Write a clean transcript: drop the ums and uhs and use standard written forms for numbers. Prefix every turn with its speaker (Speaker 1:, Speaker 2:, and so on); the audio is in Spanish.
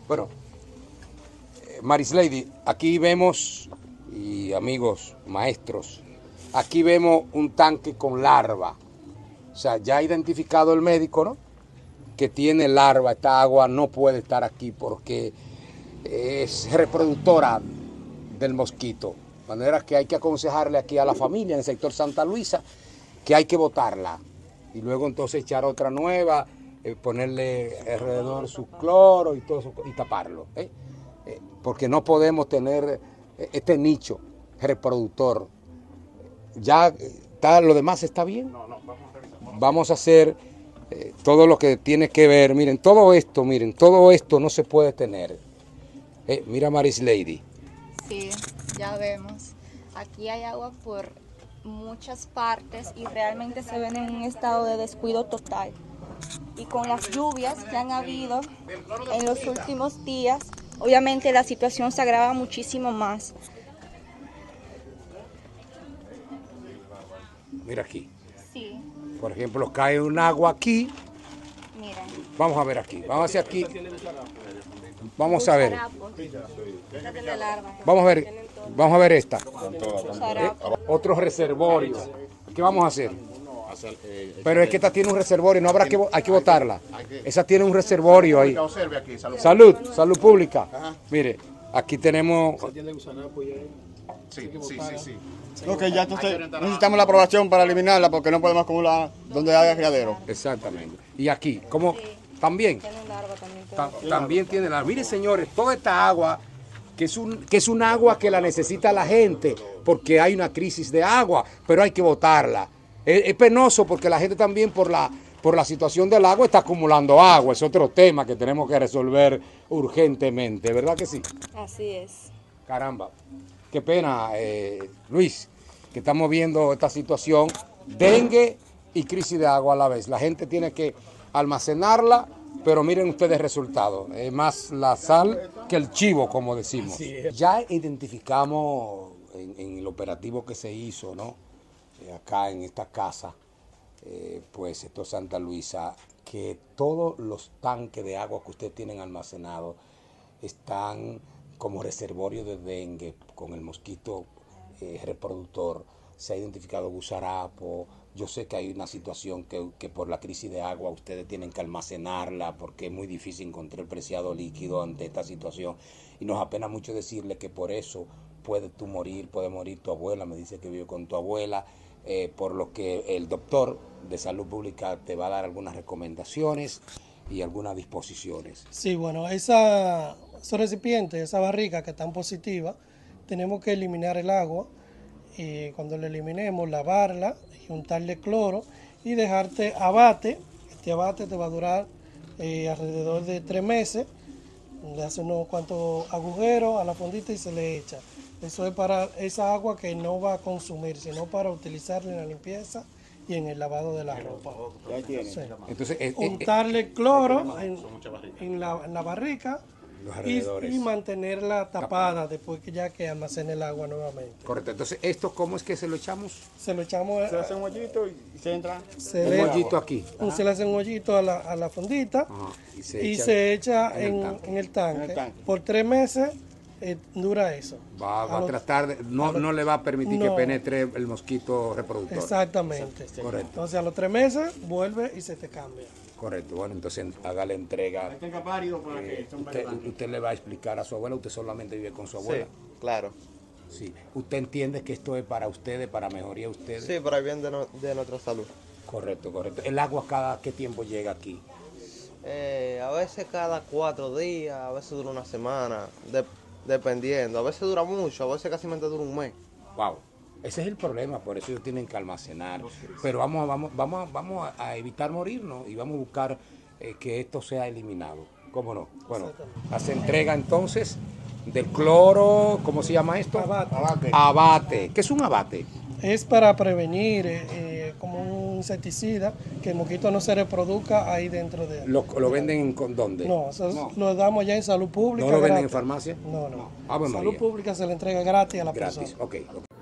Speaker 1: Bueno, Marislady, aquí vemos, y amigos maestros, aquí vemos un tanque con larva. O sea, ya ha identificado el médico, ¿no?, que tiene larva. Esta agua no puede estar aquí porque es reproductora del mosquito. De manera que hay que aconsejarle aquí a la familia en el sector Santa Luisa que hay que botarla. Y luego entonces echar otra nueva, ponerle alrededor su cloro y todo eso, y taparlo. Porque no podemos tener este nicho reproductor. Ya está, lo demás está bien. Vamos a hacer todo lo que tiene que ver. Miren, todo esto no se puede tener. Mira, Marislady.
Speaker 2: Sí, ya vemos. Aquí hay agua por muchas partes y realmente se ven en un estado de descuido total. Y con las lluvias que han habido en los últimos días, obviamente la situación se agrava muchísimo más.
Speaker 1: Mira aquí.
Speaker 2: Sí.
Speaker 1: Por ejemplo, cae un agua aquí.
Speaker 2: Miren.
Speaker 1: Vamos a ver aquí. Vamos hacia aquí. Vamos a ver. Vamos a ver esta. Otro reservorio. ¿Qué vamos a hacer? Pero es que esta tiene un reservorio, no habrá que, hay que botarla. Esa tiene un reservorio ahí. Salud pública. Mire, aquí tenemos.
Speaker 3: Sí. Ok, ya entonces necesitamos la aprobación para eliminarla porque no podemos acumular donde haya criadero.
Speaker 1: Exactamente. Y aquí, ¿cómo? También. También tiene larva. Miren, señores, toda esta agua, que es un agua que la necesita la gente, porque hay una crisis de agua, pero hay que botarla. Es penoso porque la gente también por la situación del agua está acumulando agua. Es otro tema que tenemos que resolver urgentemente, ¿verdad que sí?
Speaker 2: Así es.
Speaker 1: Caramba, qué pena, Luis, que estamos viendo esta situación, dengue y crisis de agua a la vez. La gente tiene que almacenarla, pero miren ustedes el resultado. Es más la sal que el chivo, como decimos. Ya identificamos en el operativo que se hizo, ¿no?, acá en esta casa, pues esto es Santa Luisa, que todos los tanques de agua que ustedes tienen almacenados están como reservorio de dengue con el mosquito reproductor. Se ha identificado gusarapo. Yo sé que hay una situación que por la crisis de agua ustedes tienen que almacenarla porque es muy difícil encontrar el preciado líquido ante esta situación. Y nos apena mucho decirle que por eso puede morir tu abuela. Me dice que vive con tu abuela. Por lo que el doctor de salud pública te va a dar algunas recomendaciones y algunas disposiciones.
Speaker 4: Sí, bueno, esos recipientes, esa barrica que están positiva, tenemos que eliminar el agua y cuando la eliminemos, lavarla y untarle cloro y dejarte abate. Este abate te va a durar alrededor de 3 meses. Le hace unos cuantos agujeros a la fondita y se le echa. Eso es para esa agua que no va a consumir, sino para utilizarla en la limpieza y en el lavado de la ropa. Sí.
Speaker 1: Entonces,
Speaker 4: untarle cloro en la barrica y mantenerla tapada después que almacene el agua nuevamente.
Speaker 1: Correcto. Entonces, ¿esto cómo es que se lo echamos?
Speaker 4: Se lo echamos.
Speaker 3: Se hace un hoyito y se entra.
Speaker 1: Un hoyito aquí.
Speaker 4: Se le hace un hoyito a la fondita.
Speaker 1: Ajá.
Speaker 4: Y se echa en el tanque. Por 3 meses dura eso.
Speaker 1: Va a tratar no le va a permitir que penetre el mosquito reproductor.
Speaker 4: Exactamente.
Speaker 1: Correcto.
Speaker 4: Entonces a los 3 meses vuelve y se te cambia.
Speaker 1: Correcto. Bueno, entonces haga la entrega. Usted le va a explicar a su abuela. Usted solamente vive con su abuela.
Speaker 5: Sí, claro.
Speaker 1: Sí. ¿Usted entiende que esto es para ustedes, para mejoría de ustedes?
Speaker 5: Sí, para el bien de nuestra salud.
Speaker 1: Correcto. ¿El agua cada qué tiempo llega aquí?
Speaker 5: A veces cada 4 días, a veces dura una semana, dependiendo. A veces dura mucho, a veces casi dura un mes.
Speaker 1: Wow. Ese es el problema, por eso ellos tienen que almacenar. Pero vamos a evitar morirnos y vamos a buscar que esto sea eliminado. ¿Cómo no? Bueno, hace entrega entonces del cloro, ¿cómo se llama esto? Abate. ¿Qué es un abate?
Speaker 4: Es para prevenir, como un insecticida, que el mosquito no se reproduzca ahí dentro de él.
Speaker 1: ¿Lo venden con dónde?
Speaker 4: No, eso lo damos ya en salud pública.
Speaker 1: ¿No lo venden en farmacia?
Speaker 4: No.
Speaker 1: Salud
Speaker 4: pública se le entrega gratis a la persona.
Speaker 1: Gratis, ok.